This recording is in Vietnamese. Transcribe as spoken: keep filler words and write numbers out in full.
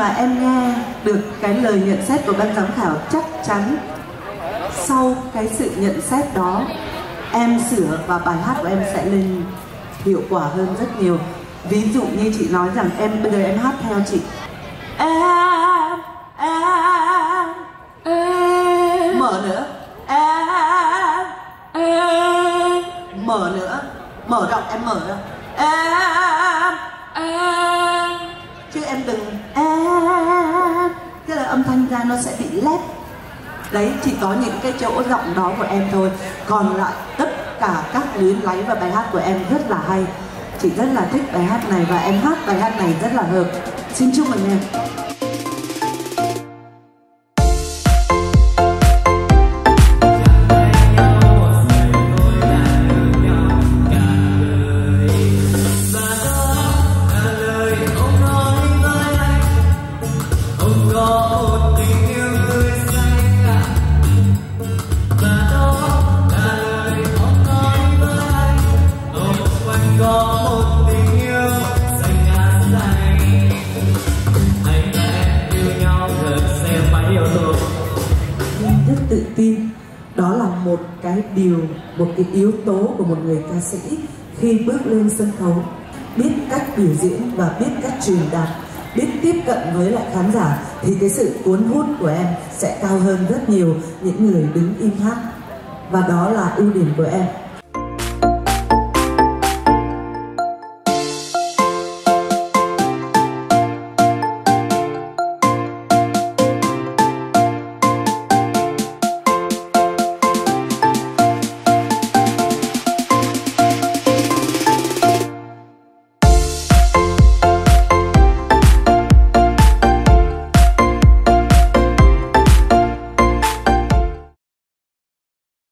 mà em nghe được cái lời nhận xét của ban giám khảo, chắc chắn sau cái sự nhận xét đó em sửa và bài hát của em sẽ lên hiệu quả hơn rất nhiều. Ví dụ như chị nói rằng em bây giờ em hát theo chị. Em, em, em. Mở nữa. Em, em. Mở nữa. Mở rộng, em mở ra. Em, em. Chứ em đừng em. Cái là âm thanh ra nó sẽ bị lép. Đấy, chỉ có những cái chỗ giọng đó của em thôi. Còn lại tất cả các luyến láy và bài hát của em rất là hay. Chị rất là thích bài hát này và em hát bài hát này rất là hợp. Xin chúc mừng em. Tự tin, đó là một cái điều, một cái yếu tố của một người ca sĩ khi bước lên sân khấu. Biết cách biểu diễn và biết cách truyền đạt, biết tiếp cận với lại khán giả thì cái sự cuốn hút của em sẽ cao hơn rất nhiều những người đứng im hát. Và đó là ưu điểm của em.